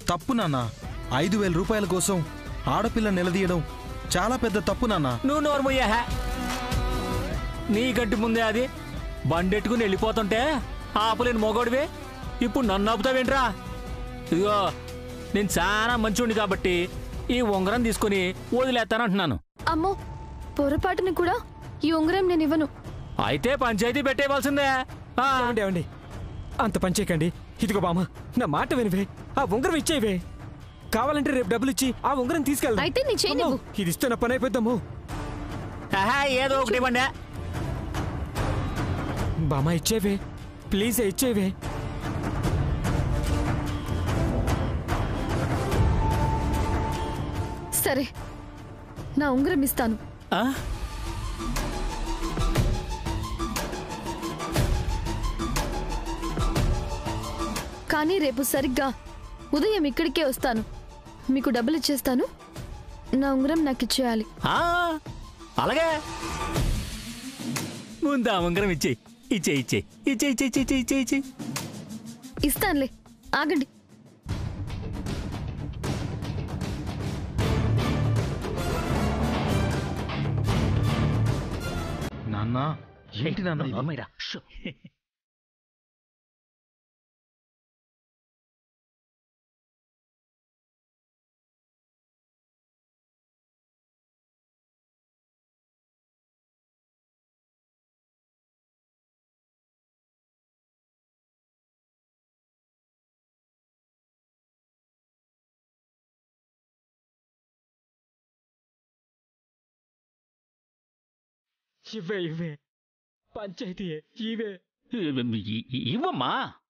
తప్పు నాన్న. 5,000 రూపాయల కోసం ఆడపిల్ల నిలదీయడం చాలా పెద్ద తప్పు నాన్న. నువ్వు నోరుమయ్యా. నీకంటి ముందే అది బండెట్టుకుని వెళ్ళిపోతుంటే ఆపలేని మొగోడివే ఇప్పుడు నన్ను ఆపుతావేంట్రా? ఇదిగో నేను చాలా మంచోడిని కాబట్టి ఈ ఉంగరం తీసుకుని వదిలేస్తానంటున్నాను. అమ్మో, పొరపాటుని కూడా ఈ ఉంగరం నేను ఇవ్వను. అయితే పంచాయతీ పెట్టేయవలసిందే. ఏమండి అంత పని చేయకండి. ఇదిగో బామ్మ, నా మాట వినివే, ఆ ఉంగరం ఇచ్చేవే. కావాలంటే రేపు డబ్బులు ఇచ్చి ఆ ఉంగరం తీసుకెళ్దాం. అయితే నీ చేయి నువ్వు. ఇది ఇస్తే నా పని అయిపోద్దాము. ఏదో ఒకటి ఇవ్వండి. బామ్మ ఇచ్చేవే, ప్లీజ్ ఇచ్చేవే. సరే, నా ఉంగరం ఇస్తాను. కానీ రేపు సరిగ్గా ఉదయం ఇక్కడికే వస్తాను. మీకు డబ్బులు ఇచ్చేస్తాను. నా ఉంగరం నాకు ఇచ్చేయాలి. అలాగే ముందు ఆ ఉంగరం ఇచ్చే ఇచ్చే ఇచ్చే ఇచ్చే ఇచ్చే ఇచ్చే ఇచ్చే ఇచ్చే ఇస్తానులే, ఆగండి. నాన్న ఏంటి నాన్న? ఇవే ఇవే పంచాయతీ ఇవే ఇవ్వమ్మా.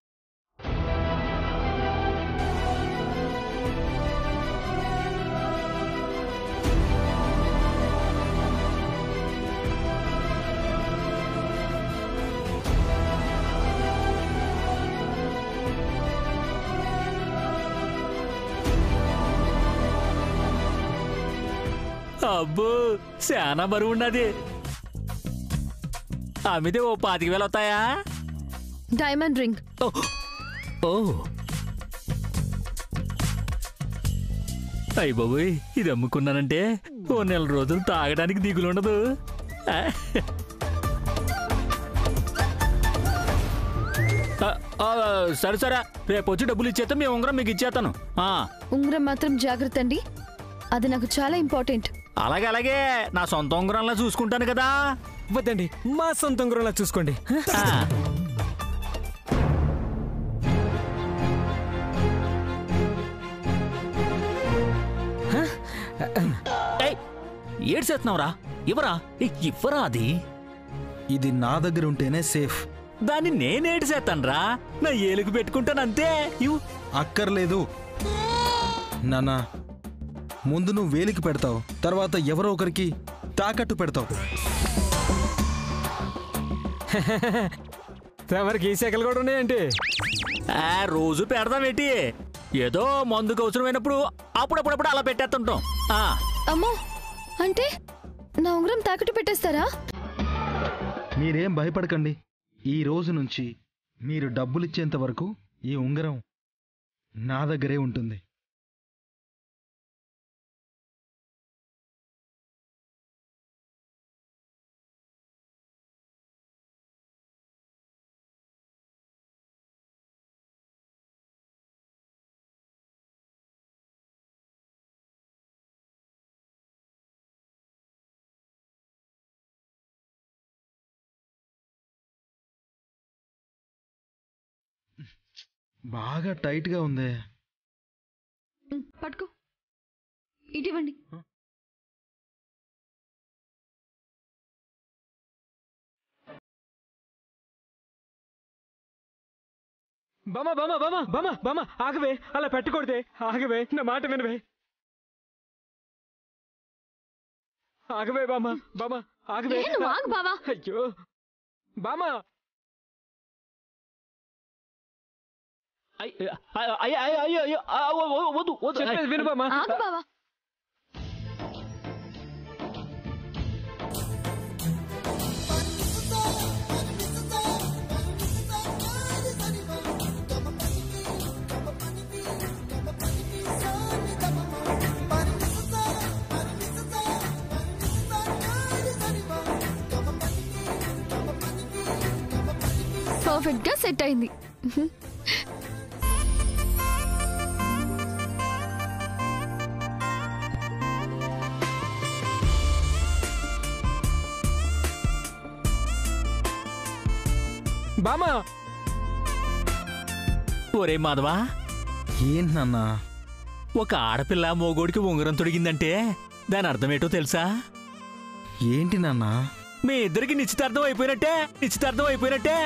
అబ్బో చాలా బరువు ఉన్నది. అమ్మితే ఓ 25,000 వస్తాయా? Diamond ring. ఓ అయ్య బాబోయ్, ఇది అమ్ముకున్నానంటే ఓ 4 రోజులు తాగడానికి దిగులుండదు. సరే సరే, రేపు వచ్చి డబ్బులు ఇచ్చేస్తా. మీ ఉంగరం మీకు ఇచ్చేస్తాను. ఉంగరం మాత్రం జాగ్రత్త అండి, అది నాకు చాలా ఇంపార్టెంట్. అలాగే అలాగే, నా సొంత ఉంగరంలా చూసుకుంటాను కదా. వద్దండి, మా సొంత ఉంగరంలా చూసుకోండి. ఏడ్చేస్తున్నావురా? ఇవ్వరా ఇవ్వరా. అది ఇది నా దగ్గర ఉంటేనే సేఫ్. దాన్ని నేనేడ్చేస్తానురా, నా ఏలుగు పెట్టుకుంటానంతే. అక్కర్లేదు నాన్న. ముందు నువ్వు వేలికి పెడతావు, తర్వాత ఎవరో ఒకరికి తాకట్టు పెడతావు. తమరికి ఈ శాఖలు కూడా ఉన్నాయంటే రోజు పెడదామేంటి? ఏదో మందుకు అవసరమైనప్పుడు అప్పుడప్పుడప్పుడు అలా పెట్టేస్తుంటాం. అమ్మో, అంటే నా ఉంగరం తాకట్టు పెట్టేస్తారా? మీరేం భయపడకండి. ఈ రోజు నుంచి మీరు డబ్బులిచ్చేంత వరకు ఈ ఉంగరం నా దగ్గరే ఉంటుంది. బాగా టైట్గా ఉంది. పట్టుకో, ఇటివ్వండి. బామా బామా బామా బామా బామా ఆగవే, అలా పెట్టకూడదే. ఆగవే, నా మాట వినవే. ఆగవే బామా బామా ఆగవే. అయ్యో బామా. వద్దు వద్దు, చెప్పేది విను బామా. పర్ఫెక్ట్ గా సెట్ అయింది. బామా ఒరే మాధవా, ఏంటి నాన్న? ఒక ఆడపిల్ల మోగోడికి ఉంగరం తొడిగిందంటే దాని అర్థమేటో తెలుసా? ఏంటి నాన్న? మీ ఇద్దరికి నిశ్చితార్థం అయిపోయినట్టే, నిశ్చితార్థం అయిపోయినట్టే.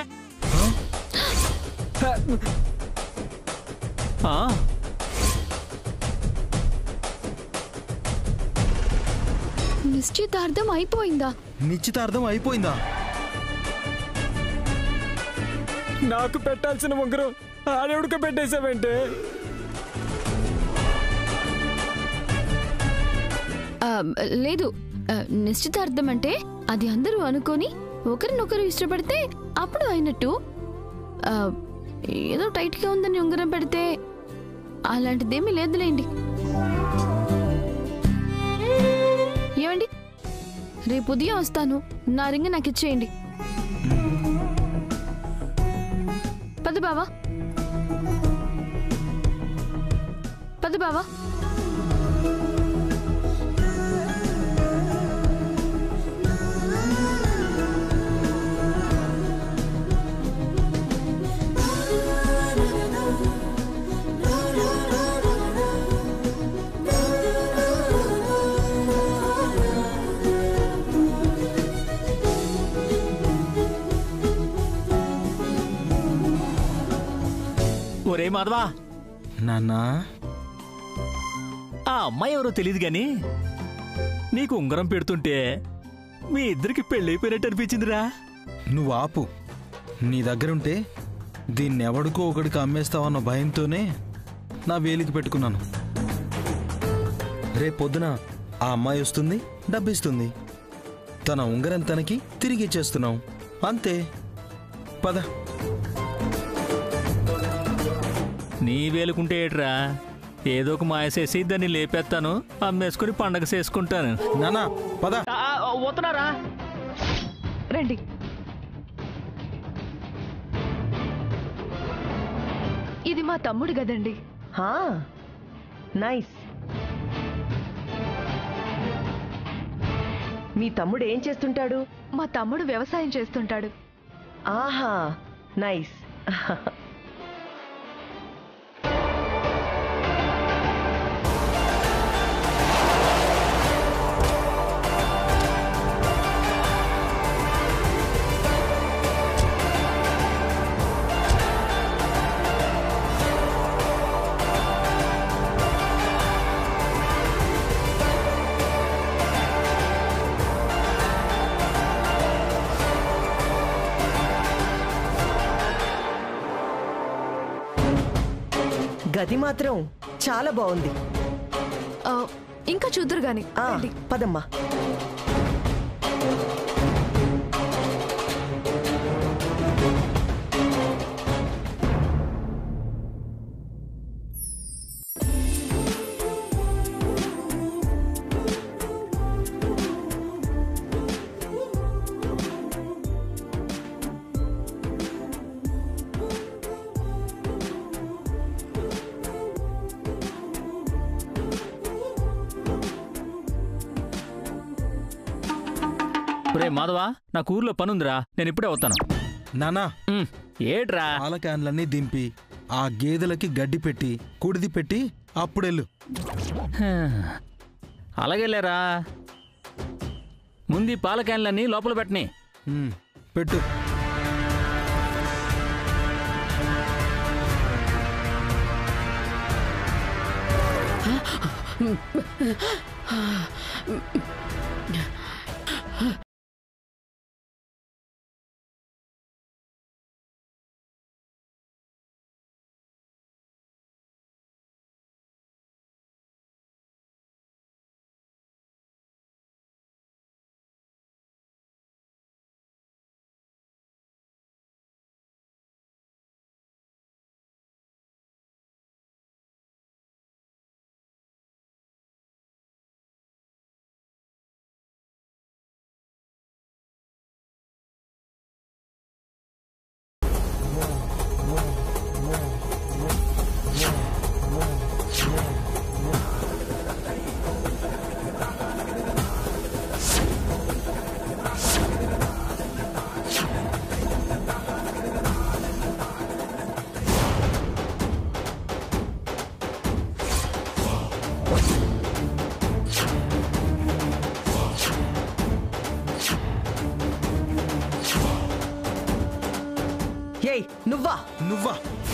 ఆ, నిశ్చితార్థం అయిపోయిందా? నిశ్చితార్థం అయిపోయిందా? నాకు పెట్టాల్సిన ఉంగరం ఆడెవడికో పెట్టేశావంటే? లేదు, నిశ్చితార్థం అంటే అది అందరూ అనుకొని ఒకరినొకరు ఇష్టపడితే అప్పుడు అయినట్టు. ఏదో టైట్ గా ఉందని ఉంగరం పెడితే అలాంటిదేమీ లేదులేండి. ఏమండి, రేపు ఉదయం వస్తాను, నా రింగ్ నాకు ఇచ్చేయండి. పద బావా, పద బావా. ఒరే మాధవా, నాన్న, ఆ అమ్మాయి ఎవరో తెలియదు గాని నీకు ఉంగరం పెడుతుంటే మీ ఇద్దరికి పెళ్ళైపోయినట్టు అనిపించిందిరా. నువ్వు ఆపు. నీ దగ్గరుంటే దీన్ని ఎవడికో ఒకడికి అమ్మేస్తావన్న భయంతోనే నా వేలికి పెట్టుకున్నాను. రేపొద్దున ఆ అమ్మాయి వస్తుంది, డబ్బిస్తుంది, తన ఉంగరం తనకి తిరిగి ఇచ్చేస్తున్నాం, అంతే. పద. నీ వేలుకుంటే ఏట్రా, ఏదో ఒక మాయ చేసి దాన్ని లేపేస్తాను, అమ్మేసుకుని పండగ చేసుకుంటాను. నానా పద. పోతున్నారా? రండి. ఇది మా తమ్ముడు గదండి. నైస్. మీ తమ్ముడు ఏం చేస్తుంటాడు? మా తమ్ముడు వ్యవసాయం చేస్తుంటాడు. ఆహా, నైస్. గది మాత్రం చాలా బాగుంది. ఇంకా చూద్దరు గాని. పదమ్మా. రే మాధవా, నాకు ఊర్లో పనుందిరా, నేను ఇప్పుడే వస్తాను. నానా, ఏట్రా? పాల క్యాన్లన్నీ దింపి ఆ గేదెలకి గడ్డి పెట్టి కుడిది పెట్టి అప్పుడెళ్ళు. అలాగేలేరా, ముందు పాల క్యాన్లన్నీ లోపల పెట్టని. పెట్టు. నువ్వా?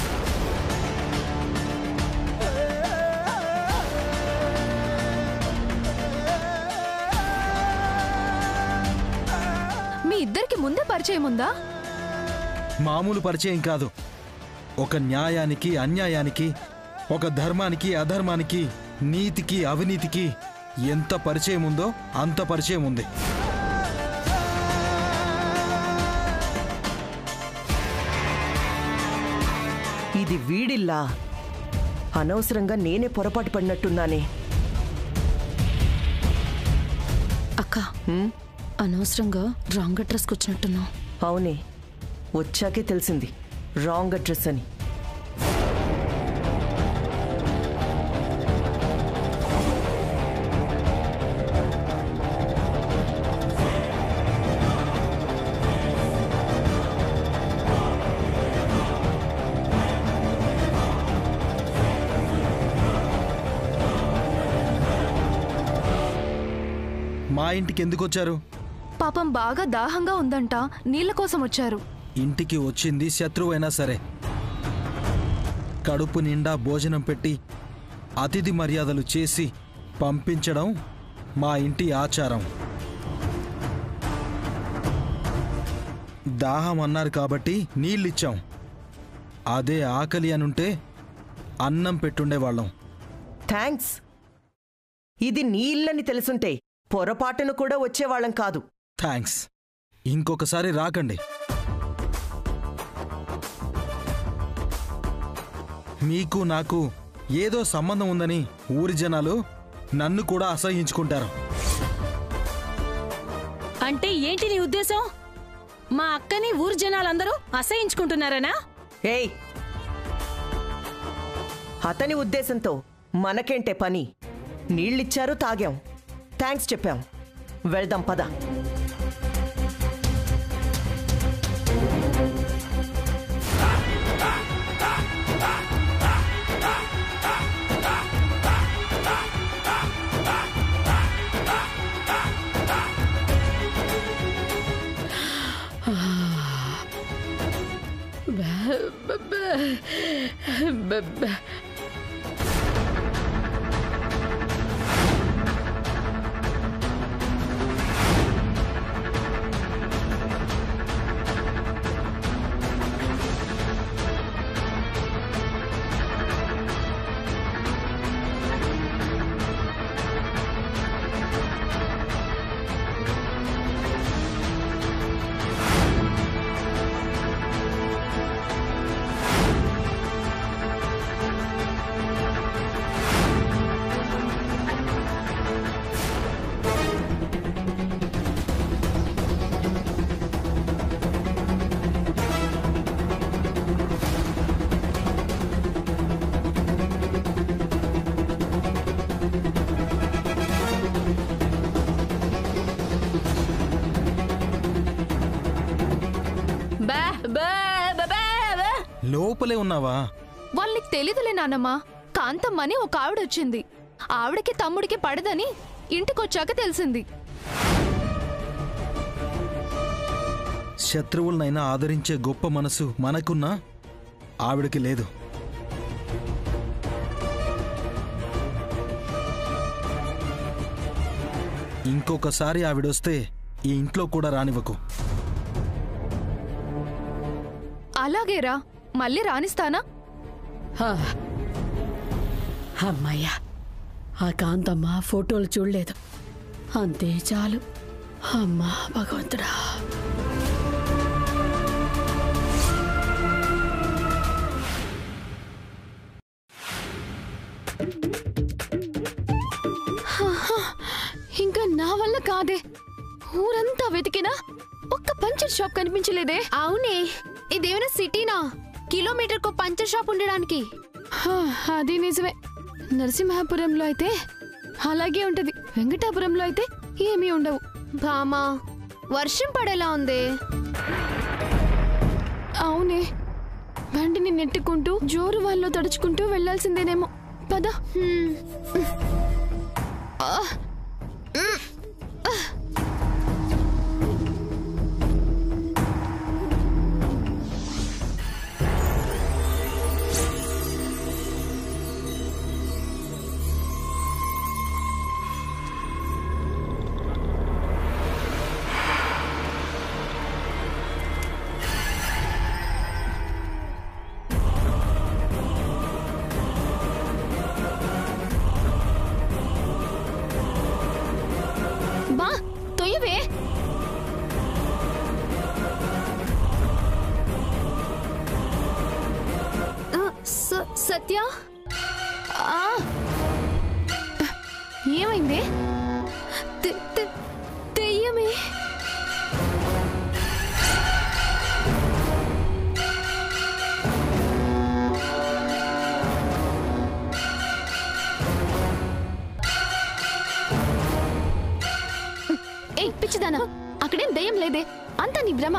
మీ ఇద్దరికి ముందే పరిచయం ఉందా? మామూలు పరిచయం కాదు. ఒక న్యాయానికి అన్యాయానికి, ఒక ధర్మానికి అధర్మానికి, నీతికి అవినీతికి ఎంత పరిచయం ఉందో అంత పరిచయం ఉంది. ఇది వీడిల్లా. అనవసరంగా నేనే పొరపాటు పడినట్టున్నానే. అక్క అనవసరంగా రాంగ్ అడ్రస్కి వచ్చినట్టున్నావు. అవునే, వచ్చాకే తెలిసింది రాంగ్ అడ్రస్ అని. మా ఇంటికి ఎందుకు వచ్చారు? పాపం బాగా దాహంగా ఉందంట, నీళ్ల కోసం వచ్చారు. ఇంటికి వచ్చింది శత్రువైనా సరే కడుపు నిండా భోజనం పెట్టి అతిథి మర్యాదలు చేసి పంపించడం మా ఇంటి ఆచారం. దాహం అన్నారు కాబట్టి నీళ్ళిచ్చాం. అదే ఆకలి అనుంటే అన్నం పెట్టుండేవాళ్ళం. థ్యాంక్స్. ఇది నీ ఇల్లని తెలుసుంటే పొరపాటును కూడా వచ్చేవాళ్ళం కాదు. థ్యాంక్స్. ఇంకొకసారి రాకండి. మీకు నాకు ఏదో సంబంధం ఉందని ఊరి జనాలు నన్ను కూడా అసహ్యించుకుంటారు. అంటే ఏంటి నీ ఉద్దేశం? మా అక్కని ఊరు జనాలందరూ అసహించుకుంటున్నారనా? ఏయ్, అతని ఉద్దేశంతో మనకేంటే పని? నీళ్ళిచ్చారు, తాగాం, థ్యాంక్స్ చెప్పాం, వెళ్దాం పద. లోపలే ఉన్నావా? వాళ్ళకి తెలీదులే నాన్నమ్మా. కాంతమ్మ అని ఒక ఆవిడొచ్చింది. ఆవిడకి తమ్ముడికి పడదని ఇంటికొచ్చాక తెలిసింది. శత్రువులనైనా ఆదరించే గొప్ప మనసు మనకున్నా ఆవిడకి లేదు. ఇంకొకసారి ఆవిడొస్తే ఈ ఇంట్లో కూడా రానివ్వకు. అలాగేరా, మళ్ళీ రానిస్తానా? అమ్మయ్యా, ఆ కాంతమ్మ ఫోటోలు చూడలేదు, అంతే చాలు. అమ్మా భగవంతుడా. ఇంకా నా వల్ల కాదే. ఊరంతా వెతికినా ఒక్క పంచర్ షాప్ కనిపించలేదే. అవునే, ఇదేమైనా సిటీనా? కిలోమీటర్కు పంచర్ షాప్ ఉండడానికి. అది నిజమే. నరసింహాపురంలో అయితే అలాగే ఉంటది, వెంకటాపురంలో అయితే ఏమీ ఉండవు. బామా, వర్షం పడేలా ఉంది. అవునే, బండిని నెట్టుకుంటూ జోరు వాళ్ళలో తడుచుకుంటూ వెళ్లాల్సిందేనేమో. పద. ఏమైంది? దెయ్యమే. ఏ పిచ్చిదానా, అక్కడేం దెయ్యం లేదే, అంతా నీ భ్రమ.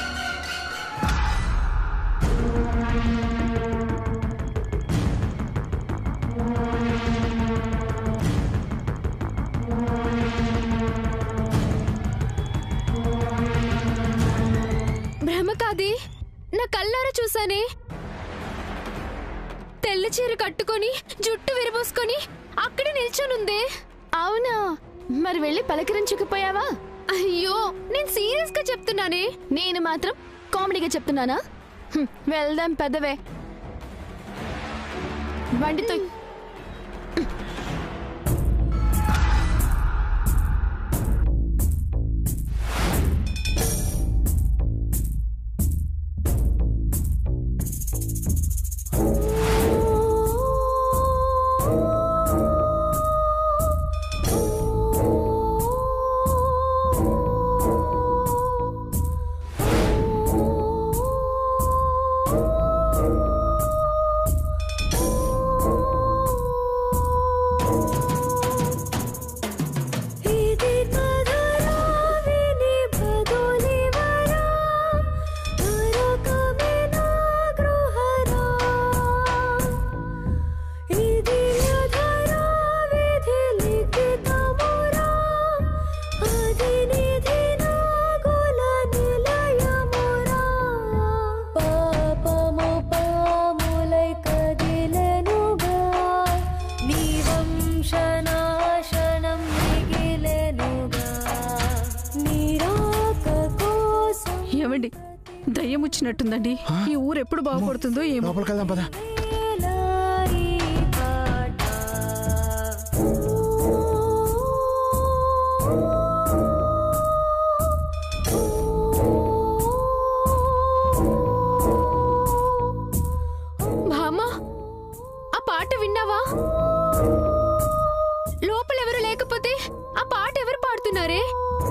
భ్రమ కాదే, నా కళ్ళారా చూసానే. తెల్ల చీర కట్టుకొని జుట్టు విరబోసుకొని అక్కడే నిల్చొనుందే. అవునా, మరి వెళ్ళి పలకరించకపోయావా? అయ్యో, నేను సీరియస్ గా చెప్తున్నానే. నేను మాత్రం కామెడీగా చెప్తున్నానా? వెళ్దాం పెదవే. బండితో దయ్యం వచ్చినట్టుందండి. ఈ ఊరు ఎప్పుడు బాగుపడుతుందో ఏమో. భామా, ఆ పాట విన్నావా? లోపలెవరు లేకపోతే ఆ పాట ఎవరు పాడుతున్నారే?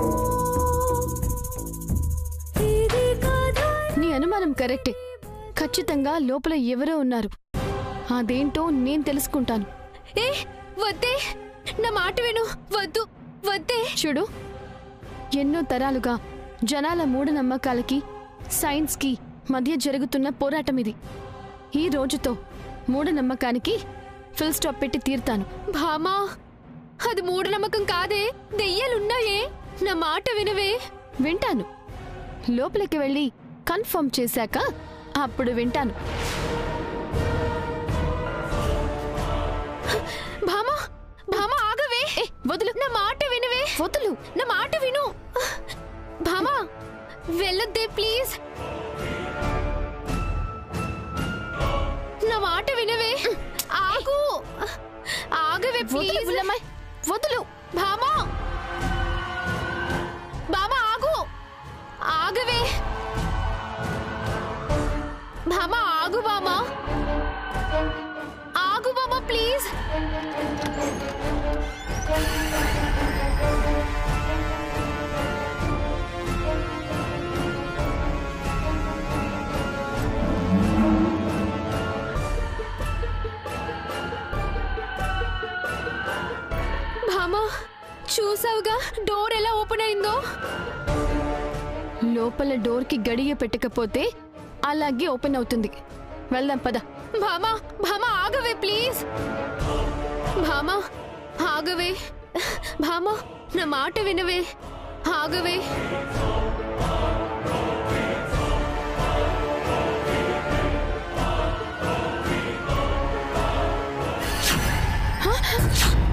నీ అనుమానం కరెక్టే. ఖచ్చితంగా లోపల ఎవరో ఉన్నారు. అదేంటో నేను తెలుసుకుంటాను. ఏ వద్దే, నా మాట విను. వద్దు వద్దే. చూడు, ఎన్నో తరాలుగా జనాల మూఢనమ్మకాలకి సైన్స్కి మధ్య జరుగుతున్న పోరాటం ఇది. ఈ రోజుతో మూఢనమ్మకానికి ఫుల్ స్టాప్ పెట్టి తీరుతాను. భామా, అది మూఢనమ్మకం కాదే, దెయ్యాలున్నాయే. నా మాట వినవే. వింటాను. లోపలికి వెళ్ళి కన్ఫర్మ్ చేశాక అప్పుడు వింటాను. భామా, భామా ఆగవే. వదులు, నా మాట వినవే. వదులు, నా మాట విను. భామా, వెళ్ళొద్దే ప్లీజ్. నా మాట వినవే. ఆగు, ఆగవే ప్లీజ్. వదులు భామా. భామా ఆగు, ఆగవే. భామా ఆగు. భామా ఆగు. భామా ప్లీజ్. భామా, చూసావుగా డోర్ ఎలా ఓపెన్ అయిందో? లోపల డోర్ కి గడియ పెట్టకపోతే అలాగే ఓపెన్ అవుతుంది. వెళ్దాం పద. భామా, భామా ఆగవే ప్లీజ్. భామా ఆగవే. భామా, నా మాట వినవే. ఆగవే. Huh?